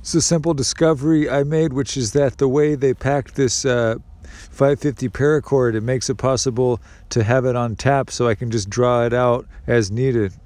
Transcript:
It's a simple discovery I made, which is that the way they packed this 550 Paracord, it makes it possible to have it on tap so I can just draw it out as needed.